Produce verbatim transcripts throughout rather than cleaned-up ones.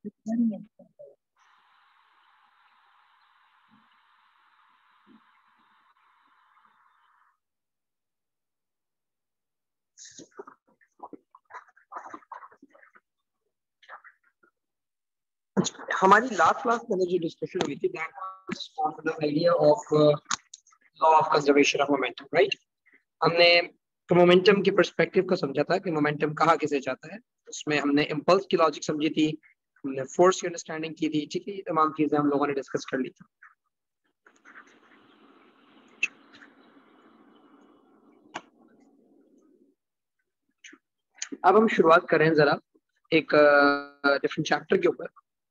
हमारी last class के अंदर जो डिस्कशन हुई थी that was on the idea of law of conservation of momentum, right. हमने मोमेंटम के पर्सपेक्टिव को समझा था कि मोमेंटम कहाँ किसे जाता है। उसमें हमने इम्पल्स की लॉजिक समझी थी, हमने फोर्स की अंडरस्टैंडिंग की थी, ठीक है। ये तमाम चीजें हम लोगों ने डिस्कस कर ली थी। अब हम शुरुआत करें जरा एक डिफरेंट uh, चैप्टर के ऊपर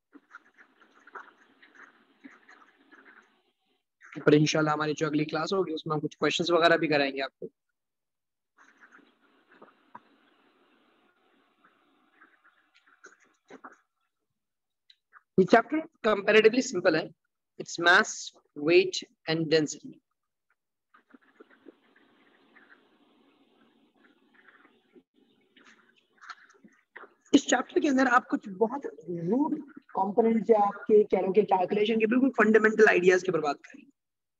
पर इंशाल्लाह हमारी जो अगली क्लास होगी उसमें हम कुछ क्वेश्चंस वगैरह भी कराएंगे आपको। ये चैप्टर कंपैरेटिवली सिंपल है। It's mass, weight and density. इस चैप्टर के अंदर आप कुछ बहुत रूट कंपोनेंट या आपके कह लो कि कैलकुलेशन के बिल्कुल फंडामेंटल आइडियाज के ऊपर बात करेंगे।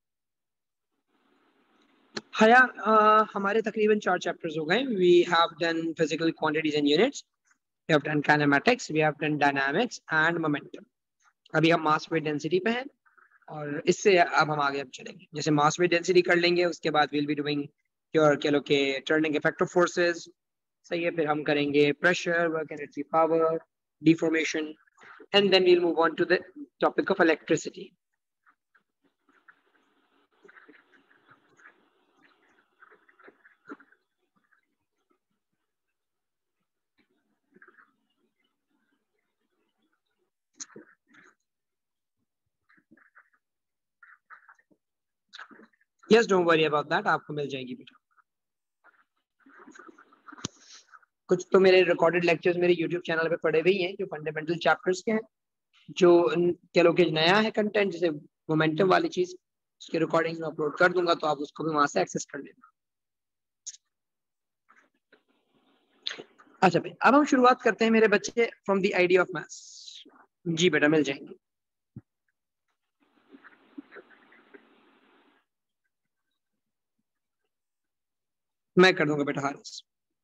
हया uh, हमारे तकरीबन चार चैप्टर्स हो गए। We have done physical quantities and units, we have done kinematics, we have done dynamics and momentum. अभी हम मास वेट डेंसिटी पे हैं और इससे अब हम आगे अब चलेंगे। जैसे मास वेट डेंसिटी कर लेंगे, उसके बाद विल बी डूइंग योर कह लो कि टर्निंग इफेक्ट ऑफ फोर्सेस, सही है। फिर हम करेंगे pressure, work energy, power, deformation, and then we'll move on to the topic of electricity. Yes, don't worry about that, आपको मिल जाएगी बेटा। कुछ तो मेरे रिकॉर्डेड लेक्चर्स मेरे यूट्यूब चैनल पे पड़े हुए ही हैं जो फंडामेंटल चैप्टर्स के हैं। जो कह लो कि नया है कंटेंट, जैसे मोमेंटम वाली चीज, उसके रिकॉर्डिंग्स में अपलोड कर दूंगा तो आप उसको भी वहां से एक्सेस कर लेना। अच्छा भाई, अब हम शुरुआत करते हैं मेरे बच्चे from the idea of maths. जी बेटा, मिल जाएंगे। मैं कर दूंगा बेटा हारिस।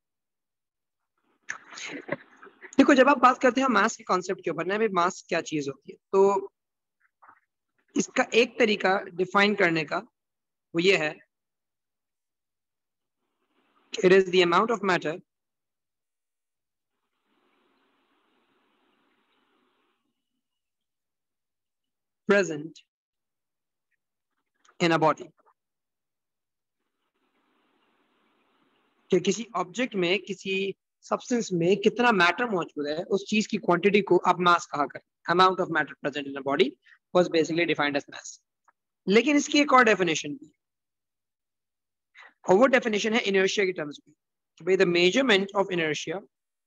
देखो, जब आप बात करते हैं मास के कॉन्सेप्ट के ऊपर ना, भाई मास क्या चीज होती है, तो इसका एक तरीका डिफाइन करने का वो ये है, it is the amount of matter present in a body. कि किसी ऑब्जेक्ट में, किसी सब्सटेंस में कितना मैटर मौजूद है, उस चीज की क्वांटिटी को आप मास कहा करें। Amount of matter present in a body was basically defined as mass. लेकिन इसकी एक और डेफिनेशन भी, और वो डेफिनेशन है इनर्शिया की टर्म्स में, कि भाई the measurement of inertia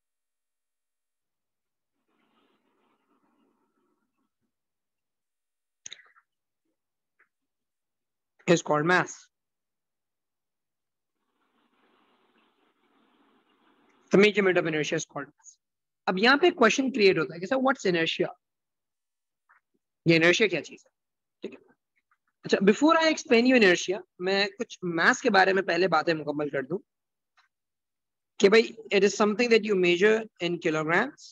is called mass. The measurement of inertia is called mass. अब यहाँ पे क्वेश्चन क्रिएट होता है कि सर व्हाट्स इनर्शिया, ये इनर्शिया क्या चीज है, ठीक है। अच्छा, before I explain you inertia, मैं कुछ मास के बारे में पहले बातें मुकम्मल कर दूं कि भाई it is something that you measure in kilograms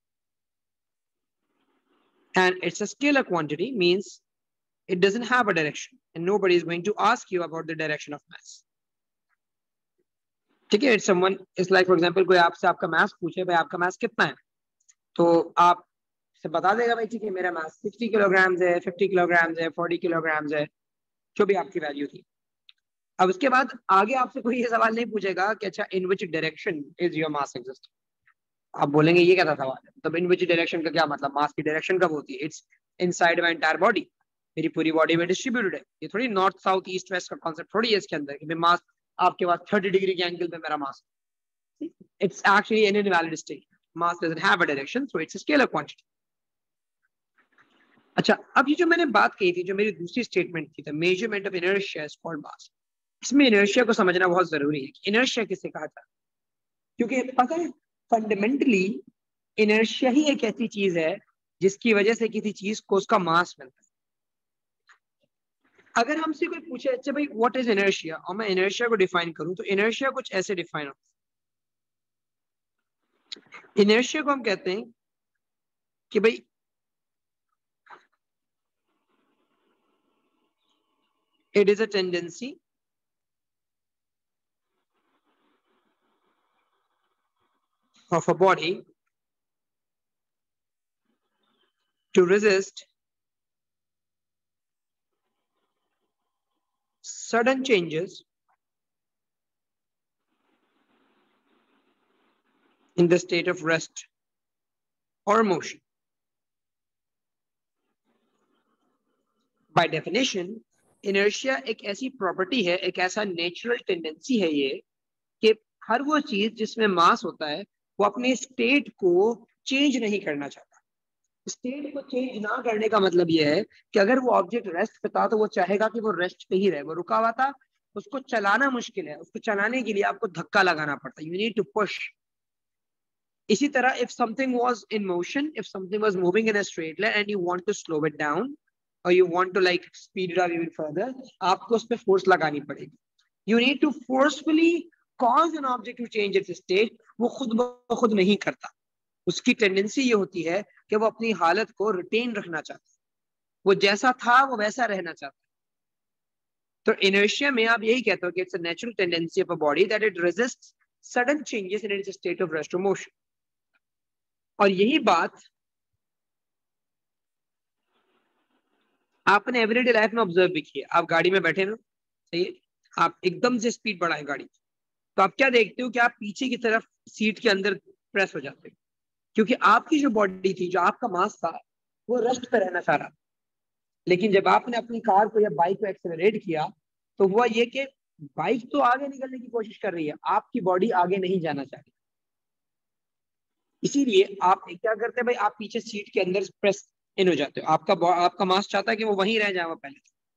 and it's a scalar quantity, means it doesn't have a direction and nobody is going to ask you about the direction of mass, ठीक है। It's someone, it's like for example कोई आपसे आपका मास पूछे भाई आपका मास कितना है, तो आप से बता देगा भाई ठीक है मेरा मास सिक्सटी किलोग्राम है, फिफ्टी किलोग्राम है, फोर्टी किलोग्राम है, जो भी आपकी वैल्यू थी। अब उसके बाद आगे आपसे कोई ये सवाल नहीं पूछेगा कि अच्छा in which direction is your mass exist. आप बोलेंगे ये क्या था सवाल है, तब इन विच डायरेक्शन का क्या मतलब, मास की डायरेक्शन कब होती है, it's inside my entire body, मेरी पूरी बॉडी में डिस्ट्रीब्यूटेड है। ये थोड़ी नॉर्थ साउथ ईस्ट वेस्ट का कॉन्सेप्ट थोड़ी है इसके अंदर कि मास आपके पास थर्टी डिग्री के एंगल पे मेरा mass, it's actually an invalid state. Mass doesn't have a direction, so it's a scalar quantity. अच्छा, अब ये जो मैंने बात कही थी, जो मेरी दूसरी स्टेटमेंट थी, the measurement of inertia is called mass, इसमें इनर्शिया को समझना बहुत जरूरी है कि इनर्शिया किसे कहा जाता है, क्योंकि पता है फंडामेंटली इनर्शिया ही एक ऐसी चीज है जिसकी वजह से किसी चीज को उसका मास मिलता है। अगर हमसे कोई पूछे अच्छा भाई व्हाट इज इनर्शिया, और मैं इनर्शिया को डिफाइन करूं, तो इनर्शिया कुछ ऐसे डिफाइन होता है। इनर्शिया को हम कहते हैं कि भाई it is a tendency of a body to resist sudden changes in the state of rest or motion. By definition, inertia एक ऐसी प्रॉपर्टी है, एक ऐसा नेचुरल टेंडेंसी है ये, कि हर वो चीज जिसमें मास होता है वो अपने स्टेट को चेंज नहीं करना चाहता। स्टेट को चेंज ना करने का मतलब ये है कि अगर वो ऑब्जेक्ट रेस्ट पे था तो वो चाहेगा कि वो रेस्ट पे ही रहे। वो रुका हुआ था, उसको चलाना मुश्किल है, उसको चलाने के लिए आपको धक्का लगाना पड़ता है, यू नीड टू पुश। इसी तरह if something was in motion, if something was moving in a straight line and you want to slow it down or you want to like speed it up even further, आपको उस पे force लगानी पड़ेगी। You need to forcefully cause an object to change its state। वो खुद ब खुद नहीं करता, उसकी टेंडेंसी ये होती है कि वो अपनी हालत को रिटेन रखना चाहता है, वो जैसा था वो वैसा रहना चाहता है। तो इनर्शिया में आप यही कहते हो कि it's a natural tendency of a body that it resists sudden changes in its state of rest और मोशन। और यही बात आपने एवरीडे लाइफ में ऑब्जर्व भी की है। आप गाड़ी में बैठे हो, सही है, आप एकदम से स्पीड बढ़ाएं गाड़ी, तो आप क्या देखते हो कि आप पीछे की तरफ सीट के अंदर प्रेस हो जाते हो, क्योंकि आपकी जो बॉडी थी, जो आपका मास था, वो रेस्ट पे रहना चाह रहा था। लेकिन जब आपने अपनी कार को या बाइक को एक्सेलरेट किया तो हुआ ये कि बाइक तो आगे निकलने की कोशिश कर रही है, आपकी बॉडी आगे नहीं जाना चाह रही। इसीलिए आप क्या करते हैं भाई, आप पीछे सीट के अंदर प्रेस इन हो जाते हो। आपका आपका मास चाहता है कि वो वहीं रह जाए वो पहले।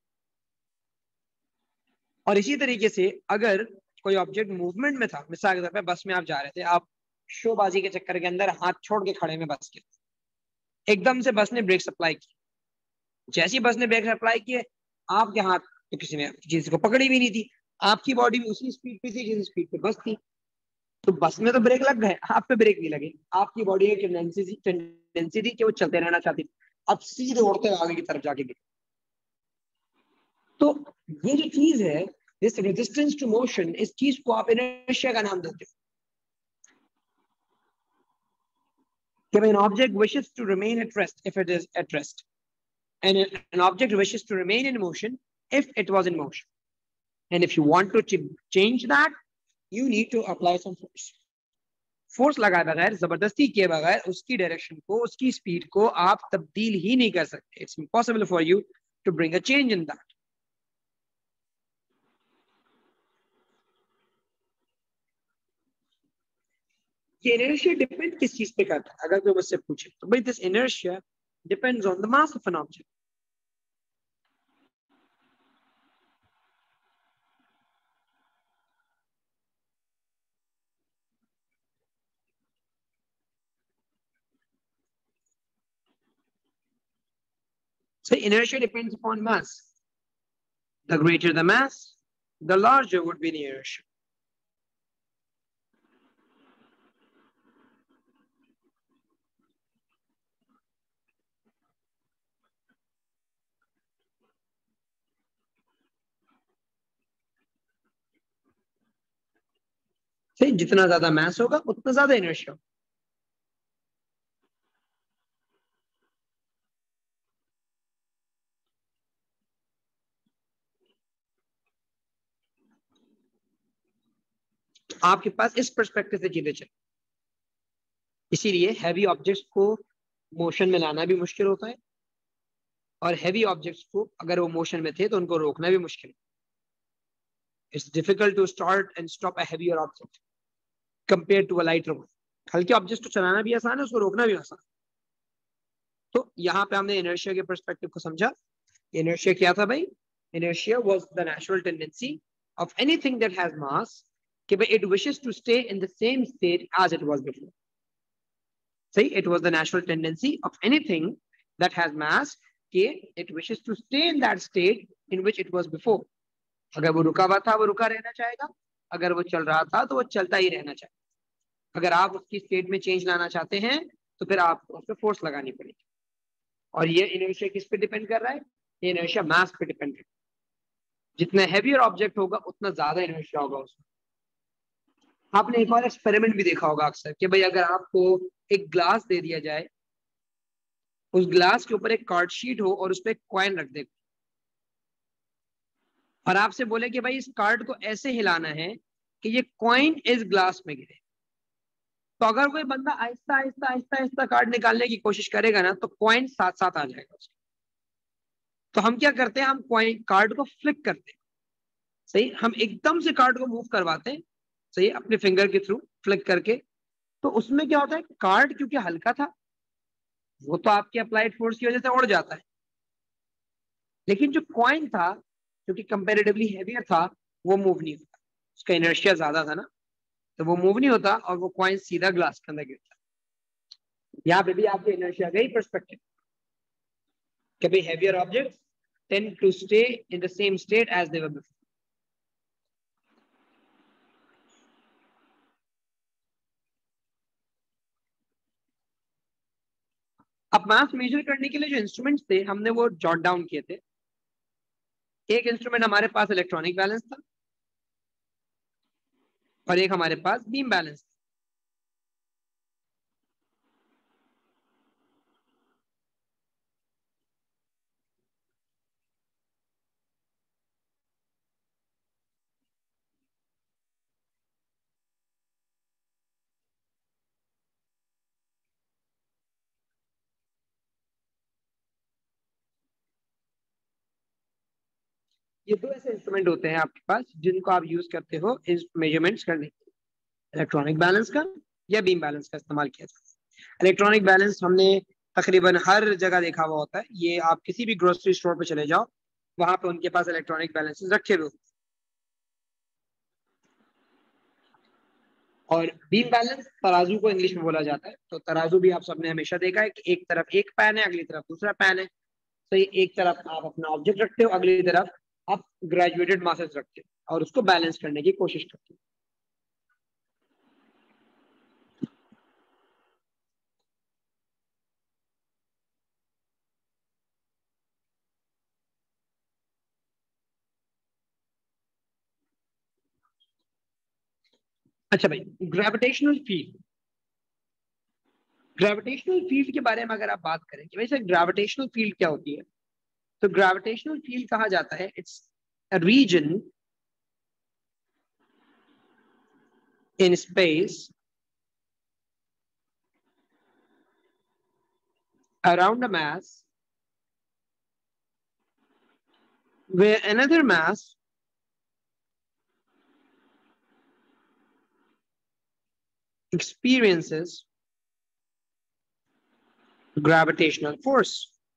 और इसी तरीके से अगर कोई ऑब्जेक्ट मूवमेंट में था, मिसाल के तौर पे बस में आप जा रहे थे, आप शोबाजी के चक्कर के अंदर हाथ छोड़ के खड़े में बस के, एकदम से बस ने ब्रेक सप्लाई की। जैसी बस ने ब्रेक सप्लाई किए, आपके हाथ तो किसी ने किसी को पकड़ी भी नहीं थी, आपकी बॉडी भी उसी स्पीड पे थी जिस स्पीड पे बस थी। तो बस में तो ब्रेक लग गए, आप पे ब्रेक नहीं लगे। आपकी बॉडी की टेंडेंसी थी टेंडेंसी थी कि वो चलते रहना चाहती थी, अब सीधे उड़ते आगे की तरफ जाके गिरे। तो ये जो चीज है, दिस रेजिस्टेंस टू मोशन, इस चीज को आप इनर्शिया का नाम देते हो। कि an object wishes to remain at rest if it is at rest, and an object wishes to remain in motion if it was in motion, and if you want to change that, you need to apply some force। Force लगाए बगैर, जबरदस्ती किए बगैर उसकी direction को, उसकी speed को आप तब्दील ही नहीं कर सकते। It's impossible for you to bring a change in that. ये इनर्शिया डिपेंड किस चीज पे करता है, अगर कोई मुझसे पूछे तो भाई this inertia depends on the mass of an object. So inertia depends upon mass. The greater the mass, the larger would be the inertia. सही, जितना ज्यादा mass होगा उतना ज्यादा inertia। आपके पास इस पर्सपेक्टिव से चीजें चले, इसीलिए हैवी ऑब्जेक्ट्स को मोशन में लाना भी मुश्किल होता है, और हैवी ऑब्जेक्ट्स को अगर वो मोशन में थे तो उनको रोकना भी मुश्किल है। It's difficult to start and stop a heavier object compare to a lighter one. हल्के ऑब्जेक्ट को चलाना भी आसान है, उसको रोकना भी आसान है। तो यहाँ पे हमने इनर्शिया के पर्सपेक्टिव को समझा। इनर्शिया क्या था भाई? Inertia was the natural tendency of anything that has mass, कि भाई it wishes to stay in the same state as it was before. सही, it was the natural tendency of anything that has mass कि it wishes to stay in that state in which it was before. अगर वो रुका हुआ था वो रुका रहना चाहेगा, अगर वो चल रहा था तो वो चलता ही रहना चाहेगा। अगर आप उसकी स्टेट में चेंज लाना चाहते हैं तो फिर आपको उस पर फोर्स लगानी पड़ेगी। और ये इनर्शिया किस पे डिपेंड कर रहा है? ये इनर्शिया मास पे डिपेंड कर रहा है। जितना हैवियर ऑब्जेक्ट होगा उतना ज्यादा इनर्शिया होगा उसमें। आपने एक और एक्सपेरिमेंट भी देखा होगा अक्सर कि भाई अगर आपको एक ग्लास दे दिया जाए, उस ग्लास के ऊपर एक कार्ड शीट हो और उस पर एक कॉइन रख दे, और आपसे बोले कि भाई इस कार्ड को ऐसे हिलाना है कि ये कॉइन इस ग्लास में गिरे, तो अगर कोई बंदा आहिस्ता आहिस्ता आहिस्ता आहिस्ता कार्ड निकालने की कोशिश करेगा ना तो कॉइन साथ साथ आ जाएगा उसके। तो हम क्या करते हैं, हम कॉइन कार्ड को फ्लिक करते हैं। सही, हम एकदम से कार्ड को मूव करवाते हैं, सही, अपने फिंगर के थ्रू फ्लिक करके। तो उसमें क्या होता है, कार्ड क्योंकि हल्का था वो तो आपके अप्लाइड फोर्स की वजह से उड़ जाता है, लेकिन जो कॉइन था जो कि कंपैरेटिवली हैवियर था वो मूव नहीं होता, उसका इनर्शिया ज्यादा था ना, तो वो मूव नहीं होता और वो कॉइन सीधा ग्लास के अंदर गिरता। यहाँ पे भी आपके इनर्शिया का ही पर्सपेक्टिव कि भाई heavier objects tend to stay in the same state as they were before. अब मास मेजर करने के लिए जो इंस्ट्रूमेंट्स थे हमने वो जॉट डाउन किए थे। एक इंस्ट्रूमेंट हमारे पास इलेक्ट्रॉनिक बैलेंस था और एक हमारे पास बीम बैलेंस था। ये दो ऐसे इंस्ट्रूमेंट होते हैं आपके पास जिनको आप यूज करते हो इस मेजरमेंट्स करने के लिए, इलेक्ट्रॉनिक बैलेंस का या बीम बैलेंस का इस्तेमाल किया जाता है। इलेक्ट्रॉनिक बैलेंस हमने तकरीबन हर जगह देखा हुआ होता है, ये आप किसी भी ग्रोसरी स्टोर पे चले जाओ वहां पे उनके पास इलेक्ट्रॉनिक बैलेंसेस रखे हुए। और बीम बैलेंस तराजू को इंग्लिश में बोला जाता है। तो तराजू भी आप सबने हमेशा देखा है कि एक तरफ एक पैन है, अगली तरफ दूसरा पैन है। तो ये एक तरफ आप अपना ऑब्जेक्ट रखते हो, अगली तरफ आप ग्रेजुएटेड मासेस रखते हो और उसको बैलेंस करने की कोशिश करते हो। अच्छा भाई, ग्रेविटेशनल फील्ड, ग्रेविटेशनल फील्ड के बारे में अगर आप बात करें कि वैसे ग्रेविटेशनल फील्ड क्या होती है, तो ग्रेविटेशनल फील्ड कहा जाता है it's a region in space around a mass where another mass experiences gravitational force।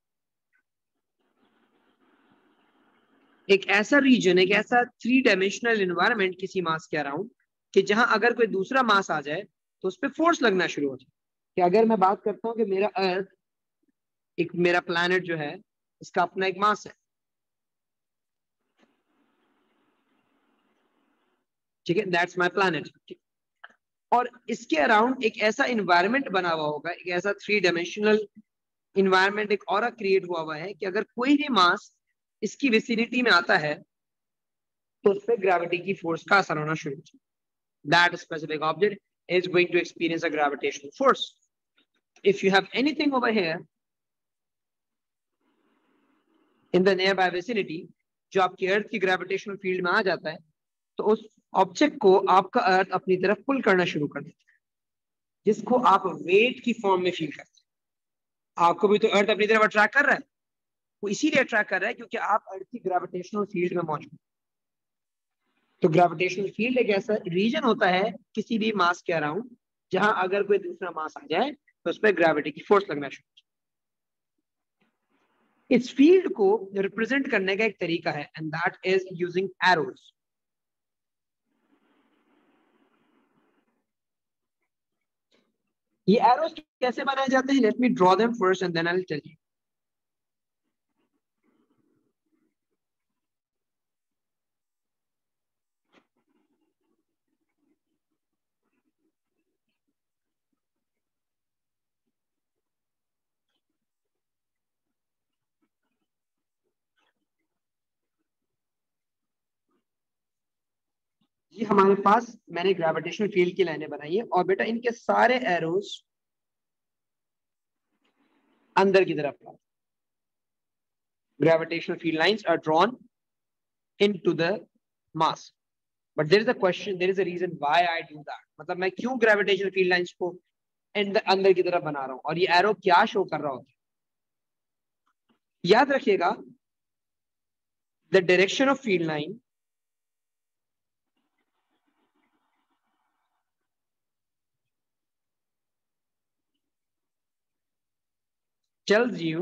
एक ऐसा रीजन, एक ऐसा थ्री डायमेंशनल इन्वायरमेंट किसी मास के अराउंड कि जहां अगर कोई दूसरा मास आ जाए तो उस पर फोर्स लगना शुरू हो जाए। कि अगर मैं बात करता हूं कि मेरा अर्थ, एक मेरा प्लैनेट जो है इसका अपना एक मास है, ठीक है, दैट्स माय प्लैनेट, और इसके अराउंड एक ऐसा इन्वायरमेंट बना हुआ होगा, एक ऐसा थ्री डायमेंशनल इन्वायरमेंट, एक और क्रिएट हुआ हुआ है कि अगर कोई भी मास इसकी विसिनिटी में आता है तो उस पर ग्रेविटी की फोर्स का असर होना शुरू हो जाए। That specific object is going to experience a gravitational force. If you have anything over here in the nearby vicinity जो आपकी अर्थ की ग्रेविटेशनल फील्ड में आ जाता है, तो उस ऑब्जेक्ट को आपका अर्थ अपनी तरफ पुल करना शुरू कर देता है, जिसको आप वेट की फॉर्म में फील करते हैं। आपको भी तो अर्थ अपनी तरफ अट्रैक्ट कर रहा है, वो इसीलिए अट्रैक्ट कर रहा है क्योंकि आप अर्थ की ग्रेविटेशनल फील्ड में मौजूद। तो ग्रेविटेशनल फील्ड एक ऐसा रीजन होता है किसी भी मास के अराउंड जहां अगर कोई दूसरा मास आ जाए तो उस पर ग्रेविटी की फोर्स लगना शुरू हो जाए। इस फील्ड को रिप्रेजेंट करने का एक तरीका है and that is using arrows. ये एरोस कैसे बनाए जाते हैं? Let me draw them first and then I will tell you. ये हमारे पास मैंने ग्रेविटेशनल फील्ड की लाइनें बनाई है और बेटा इनके सारे एरोस अंदर की तरफ है। Gravitational field lines are drawn into the mass, but there is a question, there is a reason why I do that. मतलब मैं क्यों gravitational field lines को अंदर की तरफ बना रहा हूं और ये एरो क्या शो कर रहा होता है? याद रखिएगा, the direction of field line tells you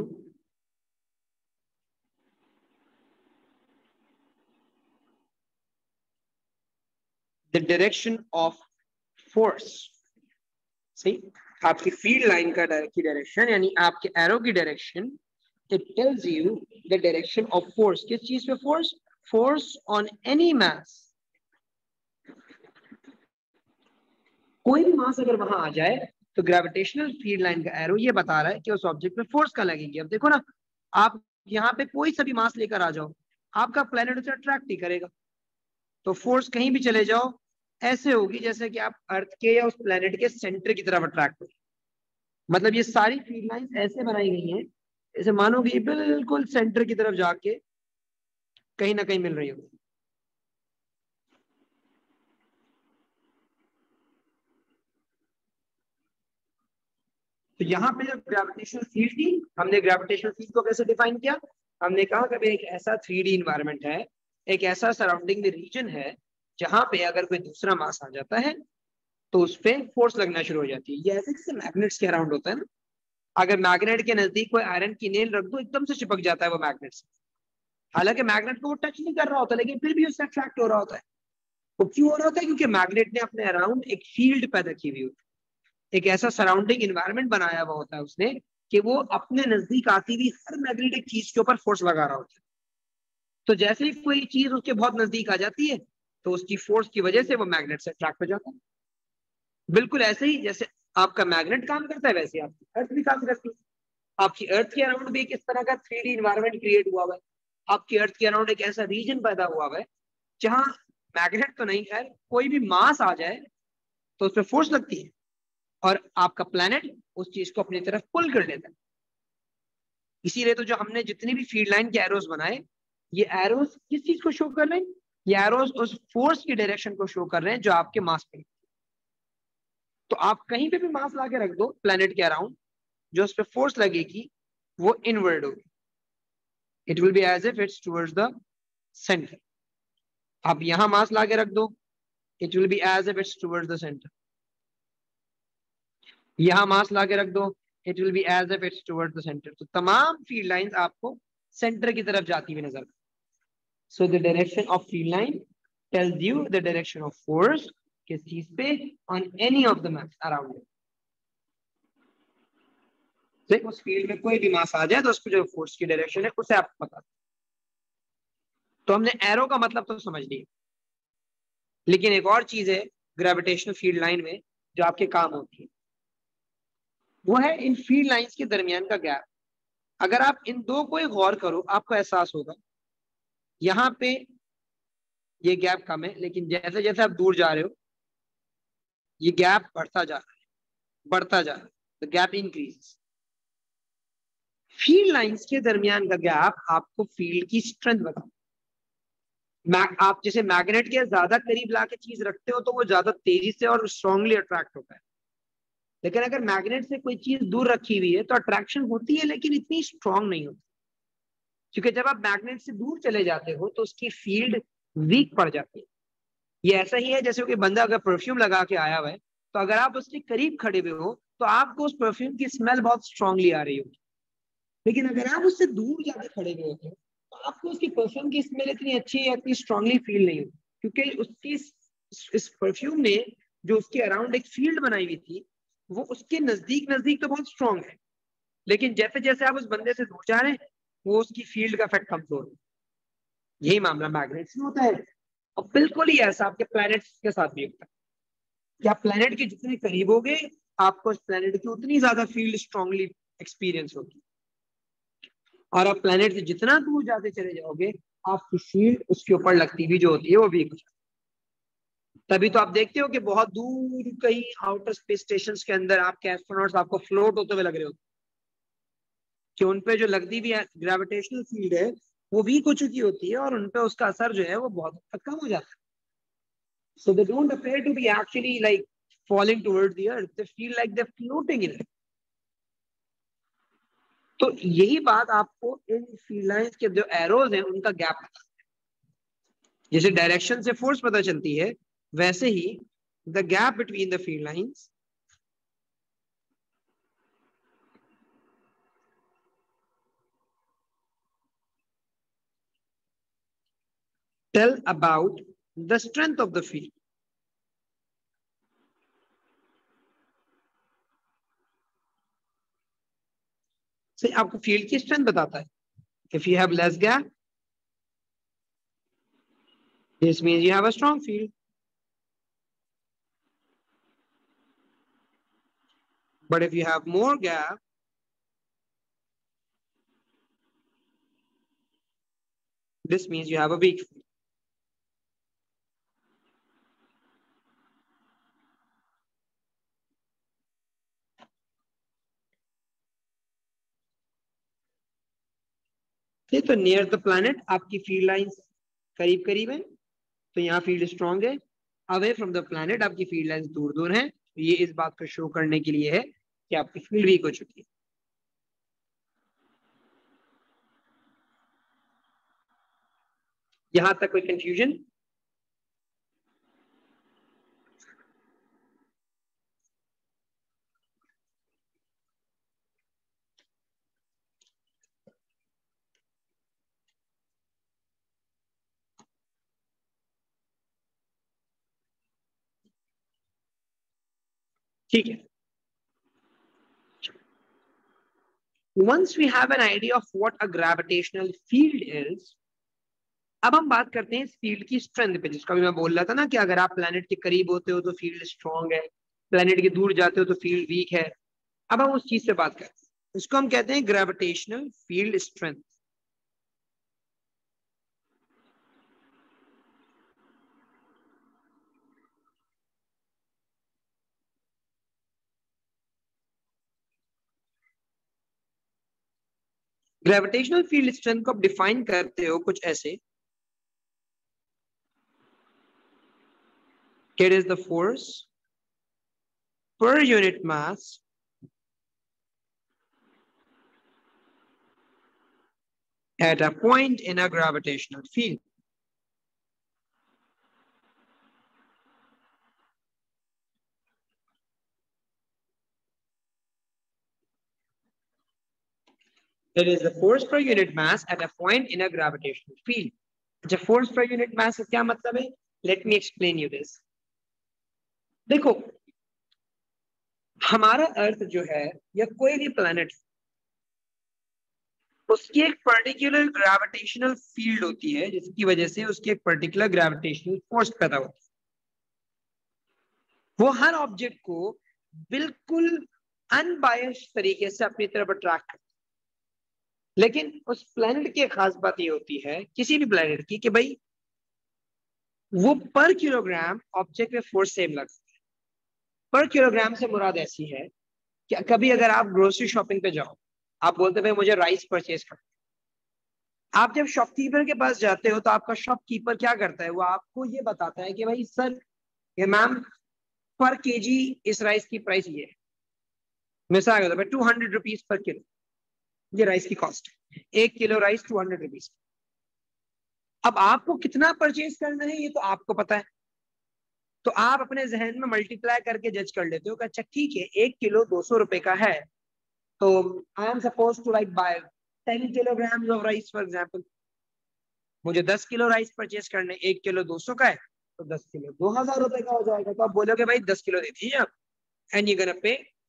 the direction of force. See, आपकी फील्ड लाइन का की डायरेक्शन यानी आपके एरो की direction, it tells you the direction of force. किस चीज पे force? Force on any mass. कोई भी मास अगर वहां आ जाए तो ग्रेविटेशनल फील्ड लाइन का एरो ये बता रहा है कि उस ऑब्जेक्ट में फोर्स का लगेगी। अब देखो ना, आप यहाँ पे कोई सा भी मास लेकर आ जाओ, आपका प्लेनेट उसे अट्रैक्ट ही करेगा। तो फोर्स कहीं भी चले जाओ ऐसे होगी जैसे कि आप अर्थ के या उस प्लेनेट के सेंटर की तरफ अट्रैक्ट हो। मतलब ये सारी फील्ड लाइंस ऐसे बनाई गई हैं जैसे मानो कि बिल्कुल सेंटर की तरफ जाके कहीं ना कहीं मिल रही हो। तो यहाँ पे जब ग्रेविटेशनल फील्ड थी, हमने ग्रेविटेशनल फील्ड को कैसे डिफाइन किया? हमने कहा कि एक ऐसा थ्री डी इन्वायरमेंट है, एक ऐसा सराउंडिंग में रीजन है जहां पे अगर कोई दूसरा मास आ जाता है तो उस पर फोर्स लगना शुरू हो जाती है। ये ऐसे जैसे मैग्नेट्स के अराउंड होता है ना, अगर मैग्नेट के नजदीक कोई आयरन की नेल रख दो एकदम से चिपक जाता है वो मैग्नेट से। हालांकि मैग्नेट को वो टच नहीं कर रहा होता लेकिन फिर भी उससे अट्रैक्ट हो रहा होता है। वो क्यों हो रहा होता है? क्योंकि मैग्नेट ने अपने अराउंड एक फील्ड पैदा की हुई होती है, एक ऐसा सराउंडिंग इन्वायरमेंट बनाया हुआ होता है उसने कि वो अपने नजदीक आती हुई हर मैग्नेटिक चीज के ऊपर फोर्स लगा रहा होता है। तो जैसे ही कोई चीज उसके बहुत नजदीक आ जाती है तो उसकी फोर्स की वजह से वो मैग्नेट से अट्रैक्ट हो जाता है। बिल्कुल ऐसे ही जैसे आपका मैग्नेट काम करता है वैसे आपकी अर्थ भी काम करती है। आपकी अर्थ के अराउंड भी किस तरह का थ्री डी इन्वायरमेंट क्रिएट हुआ हुआ है। आपकी अर्थ के अराउंड एक ऐसा रीजन पैदा हुआ हुआ है जहां मैग्नेट तो नहीं, खैर कोई भी मास आ जाए तो उस पर फोर्स लगती है और आपका प्लैनेट उस चीज को अपनी तरफ पुल कर लेता है। इसीलिए तो जो हमने जितनी भी फील्ड लाइन के एरोस बनाए, ये एरोस किस चीज को शो कर रहे हैं? ये एरोस उस फोर्स की डायरेक्शन को शो कर रहे हैं जो आपके मास पे। तो आप कहीं पे भी मास ला के रख दो प्लैनेट के अराउंड, जो उस पर फोर्स लगेगी वो इनवर्ड होगी। It will be as if it's towards the centre. आप यहां मास ला के रख दो, it will be as if it's towards the centre. यहां मास ला के रख दो, it will be as if it's towards the centre. तो तमाम फील्ड लाइंस आपको सेंटर की तरफ जाती हुई नजर। So the direction of field line tells you the direction of force किस चीज पे? On any of the mass around it. उस फील्ड में कोई भी मास आ जाए तो उसको जो फोर्स की डायरेक्शन है उसे आपको पता। तो हमने एरो का मतलब तो समझ लिया, लेकिन एक और चीज है ग्रेविटेशनल फील्ड लाइन में जो आपके काम होती है, वो है इन फील्ड लाइंस के दरमियान का गैप। अगर आप इन दो को एक गौर करो आपको एहसास होगा यहाँ पे ये गैप कम है, लेकिन जैसे जैसे आप दूर जा रहे हो ये गैप बढ़ता जा रहा है, बढ़ता जा रहा है। The gap increase. Field lines के दरमियान का गैप आपको फील्ड की स्ट्रेंथ बताता है। आप जैसे मैग्नेट के ज्यादा करीब लाके चीज रखते हो तो वो ज्यादा तेजी से और स्ट्रांगली अट्रैक्ट होता है, लेकिन अगर मैग्नेट से कोई चीज दूर रखी हुई है तो अट्रैक्शन होती है लेकिन इतनी स्ट्रांग नहीं होती, क्योंकि जब आप मैग्नेट से दूर चले जाते हो तो उसकी फील्ड वीक पड़ जाती है। ये ऐसा ही है जैसे कोई बंदा अगर परफ्यूम लगा के आया हुआ है तो अगर आप उसके करीब खड़े हुए हो तो आपको उस परफ्यूम की स्मेल बहुत स्ट्रांगली आ रही होगी, लेकिन अगर आप उससे दूर जाके खड़े हुए होते हो तो आपको उसकी परफ्यूम की स्मेल इतनी अच्छी या इतनी स्ट्रांगली फील नहीं होगी, क्योंकि उसकी इस परफ्यूम ने जो उसके अराउंड एक फील्ड बनाई हुई थी वो उसके नजदीक नजदीक तो बहुत स्ट्रांग है, लेकिन जैसे जैसे आप उस बंदे से दूर जा रहे हैं वो उसकी फील्ड का इफेक्ट कमजोर है। यही मामला मैग्नेट्स में होता है, और बिल्कुल ही ऐसा आपके प्लैनेट्स के साथ भी होता है कि आप प्लैनेट के जितने करीब होगे आपको उस प्लैनेट की उतनी ज्यादा फील्ड स्ट्रांगली एक्सपीरियंस होगी, और आप प्लैनेट से जितना दूर जाते चले जाओगे आपकी फील्ड उसके ऊपर लगती भी जो होती है वो वीक हो जाती है। तभी तो आप देखते हो कि बहुत दूर कहीं आउटर स्पेस स्टेशन के अंदर आपके एस्ट्रोनॉट्स आपको फ्लोट होते हुए लग रहे होते कि उनपे जो लगती भी ग्रेविटेशनल फील्ड है वो वीक हो चुकी होती है और उनपे उसका असर जो है वो बहुत हद तक कम हो जाता है। So they don't appear to be actually like falling towards the earth. They feel like they're floating in it. तो यही बात आपको इन फील्ड लाइंस के जो एरोज हैं उनका गैप पता है। जैसे डायरेक्शन से फोर्स पता चलती है वैसे ही the gap between the field lines tell about the strength of the field. से आपको फील्ड की स्ट्रेंथ बताता है। If you have less gap this means you have a strong field, but if you have more gap this means you have a weak field. तो near the planet आपकी field lines करीब करीब है तो यहाँ field strong है, away from the planet आपकी field lines दूर दूर हैं, तो ये इस बात को शो करने के लिए है कि आपकी फील्ड वीक हो चुकी है। यहां तक कोई कंफ्यूजन? ठीक है। Once we have an idea of what a gravitational field is, अब हम बात करते हैं इस फील्ड की स्ट्रेंथ पे, जिसका भी मैं बोल रहा था ना कि अगर आप प्लैनेट के करीब होते हो तो फील्ड स्ट्रांग है, प्लैनेट के दूर जाते हो तो फील्ड वीक है। अब हम उस चीज से बात करते हैं, इसको हम कहते हैं gravitational field strength. Gravitational field strength को आप डिफाइन करते हो कुछ ऐसे, it is the force per unit mass at a point in a gravitational field. It is the force per unit mass at a point in a gravitational field. अच्छा, force per unit mass का क्या मतलब है? Let me explain you this. देखो, हमारा अर्थ जो है या कोई भी प्लैनेट, उसकी एक पर्टिकुलर ग्रेविटेशनल फील्ड होती है जिसकी वजह से उसकी एक पर्टिकुलर ग्रेविटेशनल फोर्स पैदा होती है। वो हर ऑब्जेक्ट को बिल्कुल अनबायस्ड तरीके से अपनी तरफ अट्रैक्ट करता है। लेकिन उस प्लैनेट की खास बात ये होती है किसी भी प्लैनेट की कि भाई वो पर किलोग्राम ऑब्जेक्ट में फोर्स सेम लगता है। पर किलोग्राम से मुराद ऐसी है कि कभी अगर आप ग्रोसरी शॉपिंग पे जाओ, आप बोलते भाई मुझे राइस परचेज कर, आप जब शॉपकीपर के पास जाते हो तो आपका शॉपकीपर क्या करता है, वो आपको ये बताता है कि भाई सर ये मैम पर केजी इस राइस की प्राइस ये है, मिसाल के तौर पे two hundred rupees per kilo, ये राइस की कॉस्ट है, एक kilo rice two hundred rupees. अब आपको कितना परचेज करना है ये तो आपको पता है, तो आप अपने जहन में मल्टीप्लाई करके जज कर लेते हो कि अच्छा ठीक है एक किलो दो सौ रुपए का है, तो I am suppose to like buy ten kilogram of rice for example, मुझे दस किलो राइस परचेज करने, एक किलो दो सौ का है तो दस किलो दो हजार रुपए का हो जाएगा, तो आप बोलोगे भाई दस किलो दे दीजिए आप, and you gonna pay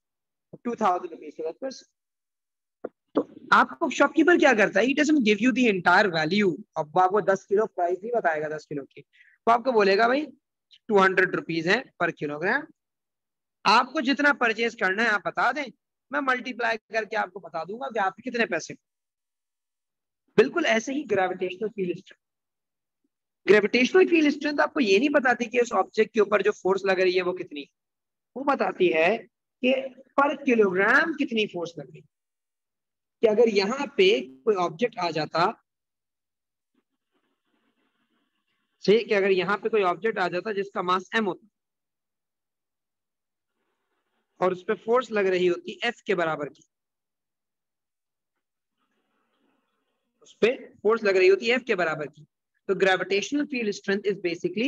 two thousand rupees per person. तो आपको शॉपकीपर क्या करता है, he doesn't give you the entire value. अब वो आपको दस किलो प्राइस नहीं बताएगा दस किलो की, वो आपको बोलेगा भाई टू हंड्रेड रुपीज है पर किलोग्राम, आपको जितना परचेज करना है आप बता दें, मैं मल्टीप्लाई करके आपको बता दूंगा कि आपके कितने पैसे। बिल्कुल ऐसे ही gravitational field strength, gravitational field strength आपको ये नहीं बताती कि उस ऑब्जेक्ट के ऊपर जो फोर्स लग रही है वो कितनी है, वो बताती है कि पर किलोग्राम कितनी फोर्स लग रही है। कि अगर यहाँ पे कोई ऑब्जेक्ट आ जाता, से कि अगर यहाँ पे कोई ऑब्जेक्ट आ जाता जिसका मास m होता और उस पर फोर्स लग रही होती F के बराबर की, उस पे फोर्स लग रही होती है F के बराबर की, तो gravitational field strength is basically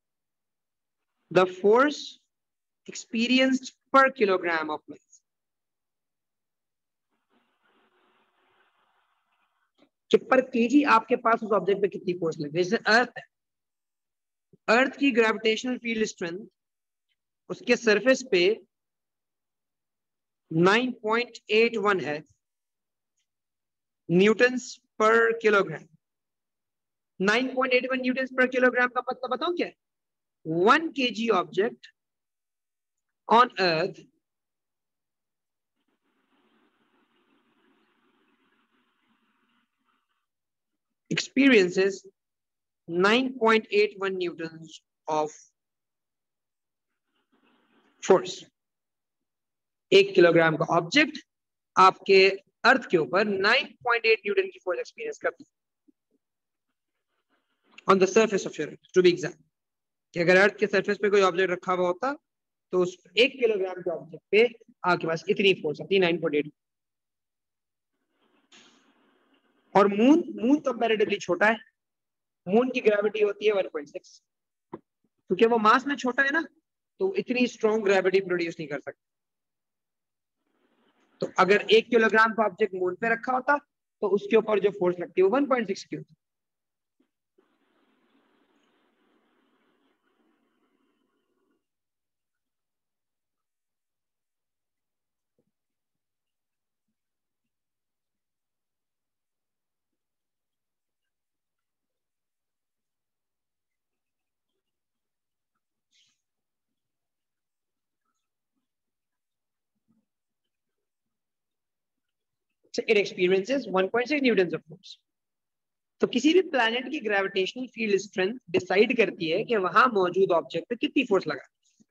the force experienced per kilogram of mass. कि पर केजी आपके पास उस ऑब्जेक्ट पे कितनी फोर्स लग रही है। जैसे अर्थ है, अर्थ की ग्रेविटेशनल फील्ड स्ट्रेंथ उसके सरफेस पे नाइन पॉइंट एट वन है newtons per kilogram. Nine point eight one newtons per kilogram का मतलब बताऊं क्या है? One KG object on earth experiences nine point eight one newtons of force। एक kilogram का ऑब्जेक्ट आपके अर्थ के ऊपर नाइन पॉइंट एट न्यूटन की फोर्स एक्सपीरियंस करती है on the surface of your earth to be exact. कि अगर अर्थ के सरफेस पे कोई ऑब्जेक्ट रखा हुआ होता तो उस एक किलोग्राम के ऑब्जेक्ट पे आपके पास इतनी फोर्स आती है नाइन पॉइंट एट। और मून मून कंपैरेटिवली छोटा है, मून की ग्रेविटी होती है वन पॉइंट सिक्स, क्योंकि वो मास में छोटा है ना, तो इतनी स्ट्रॉन्ग ग्रेविटी प्रोड्यूस नहीं कर सकता। तो अगर एक किलोग्राम का ऑब्जेक्ट मून पे रखा होता तो उसके ऊपर जो फोर्स लगती है वो वन पॉइंट सिक्स की होती। It experiences one point six newton of force. तो किसी भी प्लैनेट की ग्रेविटेशनल फील्ड स्ट्रेंथ डिसाइड करती है कि वहां मौजूद ऑब्जेक्ट पे कितनी फोर्स लगा।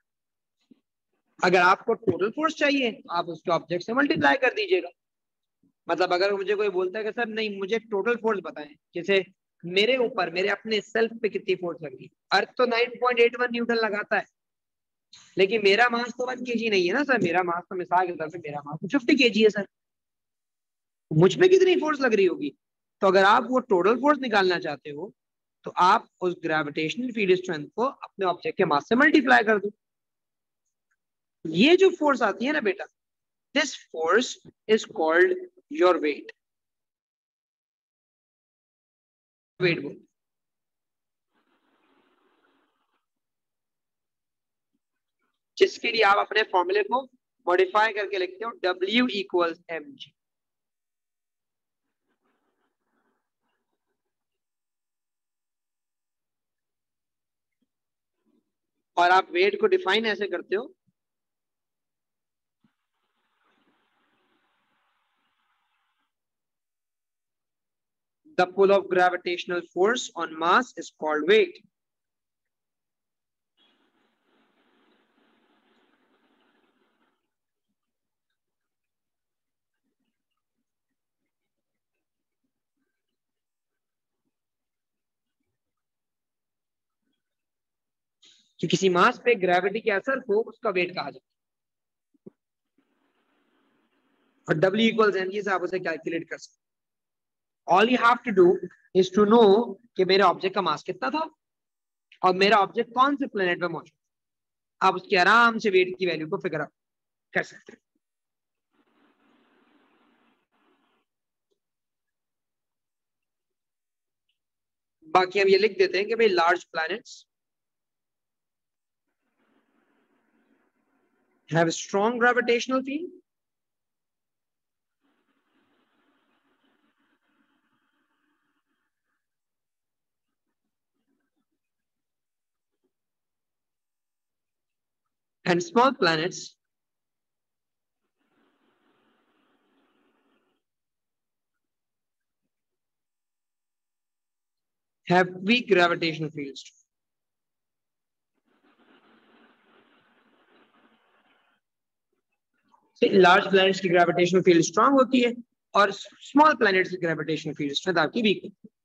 अगर आपको टोटल फोर्स चाहिए तो आप उसके ऑब्जेक्ट से मल्टीप्लाई कर दीजिएगा। मतलब अगर मुझे कोई बोलता है कि सर नहीं मुझे टोटल फोर्स बताएं, जैसे मेरे ऊपर मेरे अपने सेल्फ पे कितनी फोर्स लग रही है। अर्थ तो nine point eight one newton लगाता है, लेकिन मेरा मास तो वन केजी नहीं है ना सर। मेरा मास तो मिसाल के तौर पे मेरा मास तो फिफ्टी केजी है सर, मुझ पे कितनी फोर्स लग रही होगी। तो अगर आप वो टोटल फोर्स निकालना चाहते हो तो आप उस ग्रेविटेशनल फील्ड स्ट्रेंथ को अपने ऑब्जेक्ट के मास से मल्टीप्लाई कर दो। ये जो फोर्स आती है ना बेटा, this force is called your weight. Weight बोल, जिसके लिए आप अपने फॉर्मूले को मॉडिफाई करके लिखते हो W इक्वल्स एम जी। और आप वेट को डिफाइन ऐसे करते हो, the pull of gravitational force on mass is called weight। कि किसी मास पे ग्रेविटी के असर को उसका वेट कहा जाता है। और W इक्वल्स एम जी से आप उसे कैलकुलेट कर सकते हो। All you have to do is to know कि मेरे ऑब्जेक्ट का मास कितना था और मेरा ऑब्जेक्ट कौन से प्लेनेट पे मौजूद, आप उसकी आराम से वेट की वैल्यू को फिगर आउट कर सकते हैं। बाकी हम ये लिख देते हैं कि भाई large planets have strong gravitational field and small planets have weak gravitational fields. Large planets की ग्रेविटेशनल फील्ड स्ट्रांग होती है और स्मॉल प्लैनेट्स की ग्रेविटेशनल फील्ड स्ट्रेंथ आपकी वीक होती है.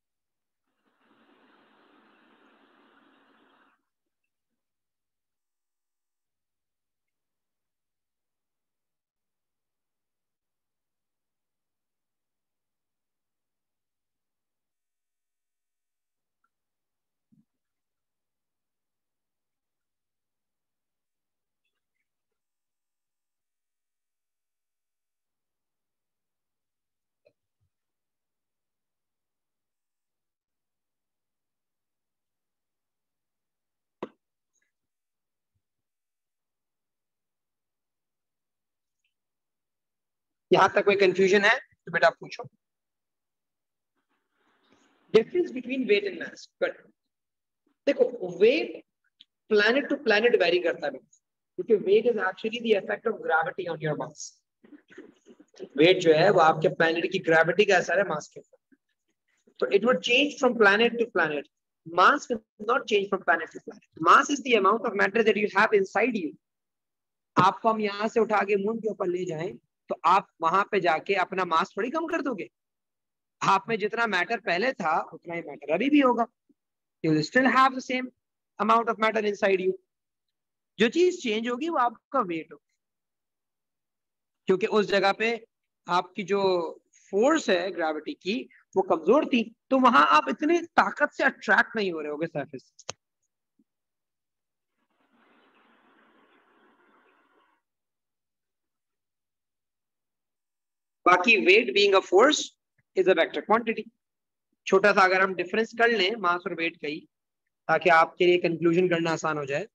यहां तक कोई कंफ्यूजन है तो बेटा आप पूछो. Difference between weight and mass. But देखो, weight planet to planet vary करता है क्योंकि weight is actually the effect of gravity on your mass. Weight जो है वो आपके प्लैनेट की ग्रेविटी का असर है मास के ऊपर. तो it would change from planet to planet. Mass will not change from planet to planet. Mass is the amount of matter that you have inside you. आपको हम यहाँ से उठा के मून के ऊपर ले जाएं तो आप वहां पे जाके अपना मास थोड़ी कम कर दोगे. आप में जितना मैटर पहले था उतना ही मैटर अभी भी होगा. You will still have the same amount of matter inside you. जो चीज चेंज होगी वो आपका वेट होगा क्योंकि उस जगह पे आपकी जो फोर्स है ग्रेविटी की वो कमजोर थी तो वहां आप इतनी ताकत से अट्रैक्ट नहीं हो रहे होगे सरफेस. बाकी weight being a force is a vector quantity. छोटा सा अगर हम डिफरेंस कर लें मास और वेट का ही ताकि आपके लिए कंक्लूजन करना आसान हो जाए.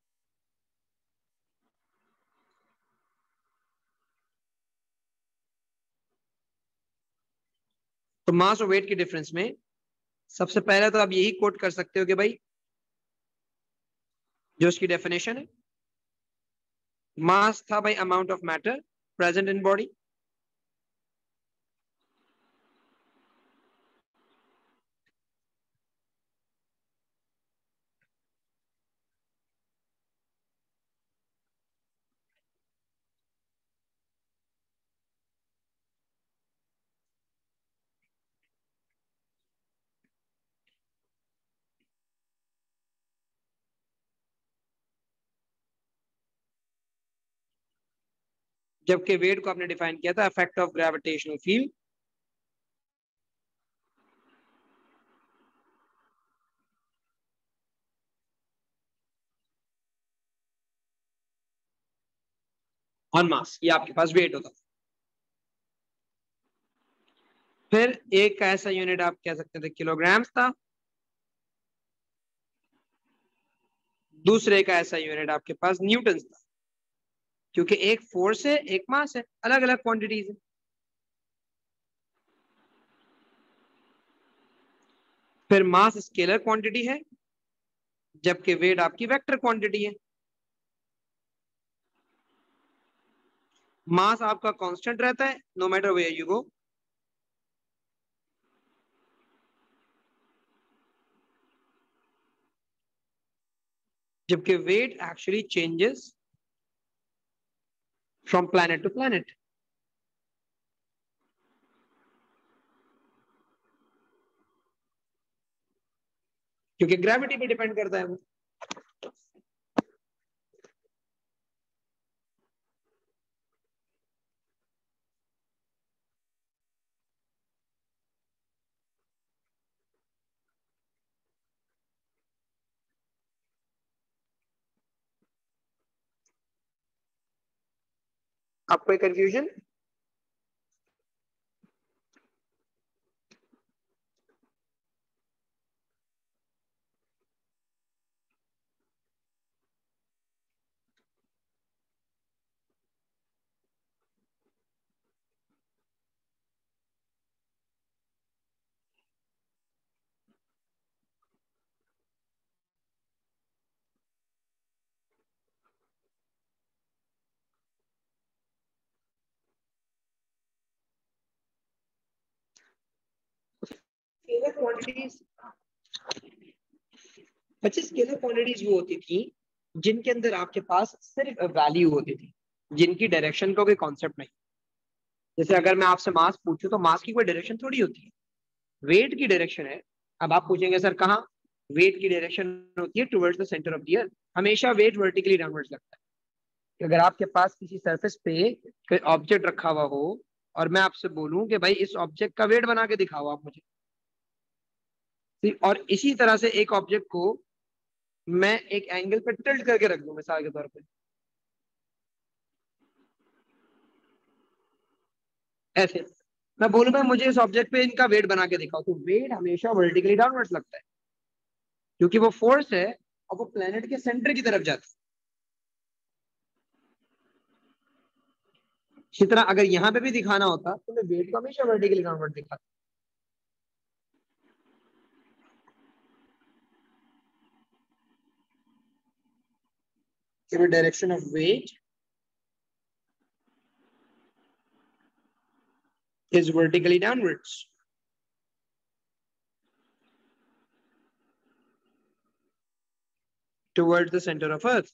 तो मास और वेट के डिफरेंस में सबसे पहले तो आप यही कोट कर सकते हो कि भाई जो उसकी डेफिनेशन है मास था भाई amount of matter present in body. जबकि वेट को आपने डिफाइन किया था effect of gravitational field on mass. ये आपके पास वेट होता. फिर एक का ऐसा यूनिट आप कह सकते थे किलोग्राम्स था. दूसरे का ऐसा यूनिट आपके पास न्यूटन था क्योंकि एक फोर्स है एक मास है अलग अलग क्वांटिटीज है. फिर मास स्केलर क्वांटिटी है जबकि वेट आपकी वेक्टर क्वांटिटी है. मास आपका कांस्टेंट रहता है no matter where you go. जबकि weight actually changes from planet to planet. क्योंकि ग्रेविटी पे डिपेंड करता है वो. अब कोई कंफ्यूजन? क्वांटिटीज बच्चे स्केलर क्वांटिटीज वो होती थी जिनके अंदर आपके पास सिर्फ वैल्यू होती थी, जिनकी डायरेक्शन का कोई कॉन्सेप्ट नहीं। जैसे अगर मैं आपसे मास पूछूं तो मास की कोई डायरेक्शन थोड़ी होती है, वेट की डायरेक्शन है। अब आप पूछेंगे सर कहाँ, वेट की डायरेक्शन होती है towards the centre of the earth. हमेशा वेट वर्टिकली डाउनवर्ड्स लगता है। कि अगर आपके पास किसी सरफेस पे कोई ऑब्जेक्ट रखा हुआ हो और मैं आपसे बोलूं कि भाई इस ऑब्जेक्ट का वेट बना के दिखाओ आप मुझे, और इसी तरह से एक ऑब्जेक्ट को मैं एक एंगल पे टिल्ट करके रख दूं मिसाल के तौर पे, ऐसे मैं बोलूं भाई मुझे इस ऑब्जेक्ट पे इनका वेट बना के दिखाओ, तो वेट हमेशा वर्टिकली डाउनवर्ड्स लगता है क्योंकि वो फोर्स है और वो प्लेनेट के सेंटर की तरफ जाती है। इसी तरह अगर यहाँ पे भी दिखाना होता तो मैं वेट को हमेशा वर्टिकली डाउनवर्ड दिखाता। Direction of weight is vertically downwards towards the center of earth.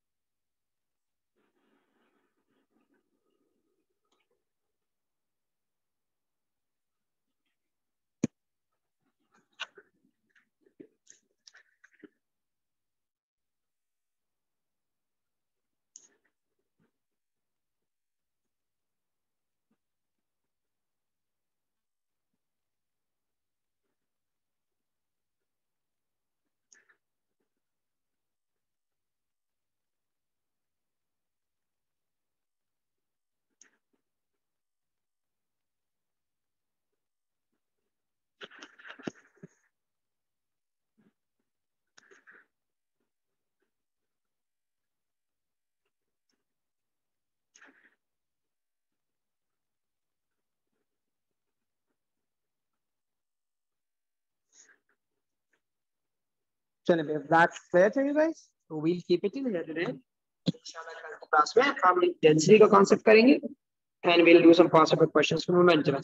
चलिए, if that's clear to you guys, so we'll keep it in here today. इंशाल्लाह कल की क्लास में हम डेंसिटी का कांसेप्ट करेंगे and we'll do some possible questions from momentum.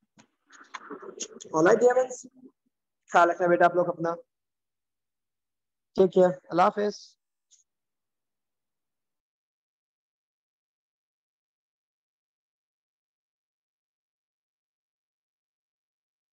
All right, dear friends, ख्याल रखना बेटा आप लोग अपना। टेक केयर, अल्लाह हाफिज।